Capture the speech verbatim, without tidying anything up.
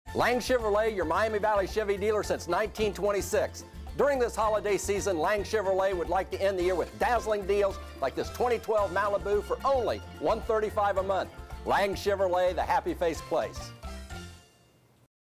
Lang Chevrolet, your Miami Valley Chevy dealer since nineteen twenty-six. During this holiday season, Lang Chevrolet would like to end the year with dazzling deals like this twenty twelve Malibu for only one hundred thirty-five dollars a month. Lang Chevrolet, the happy face place.